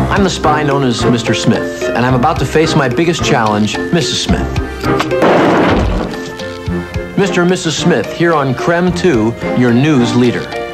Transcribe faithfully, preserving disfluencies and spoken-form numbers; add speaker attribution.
Speaker 1: I'm the spy known as Mister Smith, and I'm about to face my biggest challenge, Missus Smith. Mister and Missus Smith, here on Creme two, your news leader.